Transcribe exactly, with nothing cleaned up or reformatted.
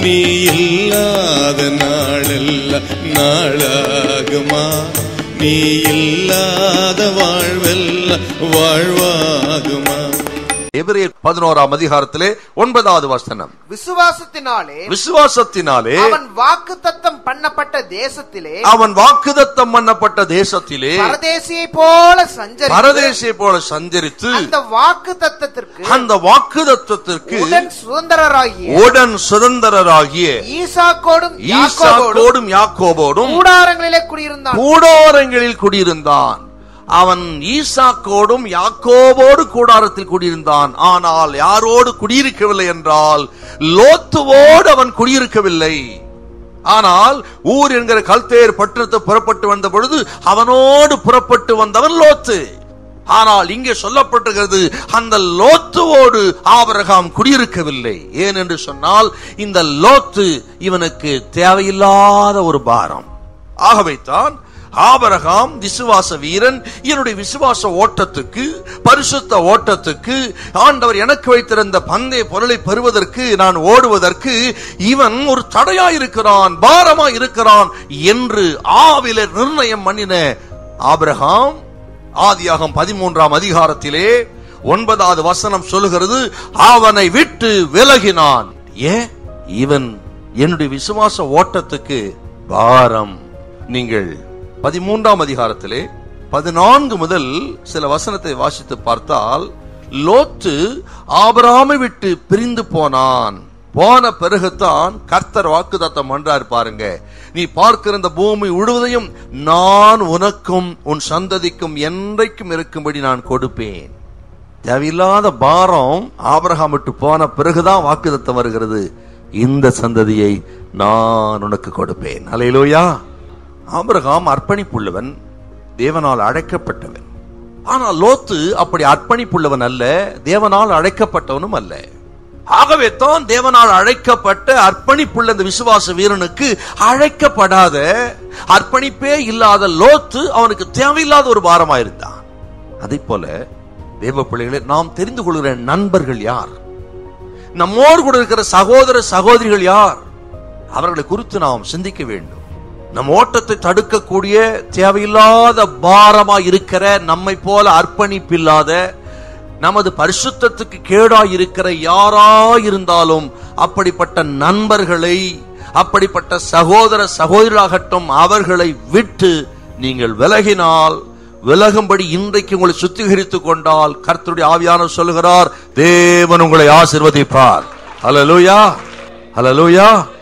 நீ இல்லாத நாளெல்லாம் நாளாகுமா? நீ இல்லாத வாழ்வெல்லாம் வாழ்வாகுமா? எபிரேயர் பதினோராம் அதிகாரத்திலே ஒன்பதாவது வசனம். விசுவாசத்தினாலே விசுவாசத்தினாலே அவன் வாக்குத்தத்தம் பண்ணப்பட்ட தேசத்திலே அவன் வாக்குத்தத்தம் பண்ணப்பட்ட தேசத்திலே பரதேசியை போல சஞ்சரித்து பரதேசியை போல சஞ்சரித்து அந்த வாக்குத்தத்தத்திற்கு அந்த வாக்குத்தத்தத்திற்கு உடன் சுதந்திரராகிய உடன் சுதந்திரராகிய ஈசாக்கோடும் ஈசாக்கோடும் யாக்கோபோடும் கூடாரங்களிலே குடியிருந்தான். கூடாரங்களில் குடியிருந்தான். அவன் ஈசாக்கோடும் யாக்கோபோடு கூடாரத்தில் குடியிருந்தான். ஆனால் யாரோடு குடியிருக்கவில்லை என்றால் லோத்துவோடு அவன் குடியிருக்கவில்லை. ஆனால் ஊர் என்கிற கல்தேர் பட்டணத்தை புறப்பட்டு வந்த பொழுது அவனோடு புறப்பட்டு வந்தவன் லோத்து. ஆனால் இங்கே சொல்லப்பட்டிருக்கிறது அந்த லோத்துவோடு ஆபிரகாம் குடியிருக்கவில்லை. ஏன் என்று சொன்னால் இந்த லோத்து இவனுக்கு தேவையில்லாத ஒரு பாரம். ஆகவேதான் ஆபிரகாம் விசுவாச வீரன், என்னுடைய விசுவாச ஓட்டத்துக்கு, பரிசுத்த ஓட்டத்துக்கு, ஆண்டவர் எனக்கு வைத்திருந்த பந்தய பொருளை பெறுவதற்கு, நான் ஓடுவதற்கு இவன் ஒரு தடையாயிருக்கிறான், பாரமாயிருக்கிறான் என்று ஆவில நிர்ணயம் பண்ணின ஆபிரகாம் ஆதியாகமம் பதிமூன்றாம் அதிகாரத்திலே ஒன்பதாவது வசனம் சொல்லுகிறது, அவனை விட்டு விலகினான். ஏன்? இவன் என்னுடைய விசுவாச ஓட்டத்துக்கு பாரம். நீங்கள் பதிமூன்றாம் அதிகாரத்திலே பதினான்கு முதல் சில வசனத்தை வாசித்து பார்த்தால், லோத்து ஆபிரகாமை விட்டு பிரிந்து போனான். போன பிறகுதான் கர்த்தர் வாக்குத்தத்தம் பண்றார். பாருங்க, நீ பார்க்கிற இந்த பூமி முழுவதையும் நான் உனக்கும் உன் சந்ததிக்கும் என்றைக்கும் இருக்கும்படி நான் கொடுப்பேன். தேவையில்லாத பாரம் ஆபிரகாம் விட்டு போன பிறகுதான் வாக்குத்தத்தம் வருகிறது, இந்த சந்ததியை நான் உனக்கு கொடுப்பேன். அல்லேலூயா. ஆபிரகாம் அர்ப்பணிப்புள்ளவன், தேவனால் அழைக்கப்பட்டவன். ஆனால் லோத்து அப்படி அர்ப்பணிப்புள்ளவன் அல்ல, தேவனால் அழைக்கப்பட்டவனும் அல்ல. ஆகவே தான் தேவனால் அழைக்கப்பட்ட அர்ப்பணிப்புள்ள இந்த விசுவாச வீரனுக்கு அழைக்கப்படாத, அர்ப்பணிப்பே இல்லாத லோத்து அவனுக்கு தேவையில்லாத ஒரு பாரமாயிருந்தான். அதே போல தேவ பிள்ளைகளே, நாம் தெரிந்து கொள்கிற நண்பர்கள் யார்? நம்மோடு கூட இருக்கிற சகோதர சகோதரிகள் யார்? அவர்களை குறித்து நாம் சிந்திக்க வேண்டும். நம் ஓட்டத்தை தடுக்கக்கூடிய தேவையில்லாத பாரமா இருக்கிற, நம்மை போல அர்ப்பணிப்பில்லாத, நமது பரிசுத்தத்துக்கு கேடாய் இருக்கிற யாராயிருந்தாலும் அப்படிப்பட்ட நண்பர்களை, அப்படிப்பட்ட சகோதர சகோதரிகளாகட்டும், அவர்களை விட்டு நீங்கள் விலகினால், விலகும்படி இன்றைக்கு உங்களை சுத்திகரித்துக் கொண்டால், கர்த்தருடைய ஆவியானவர் சொல்லுகிறார், தேவன் உங்களை ஆசீர்வதிப்பார். ஹல்லேலூயா, ஹல்லேலூயா.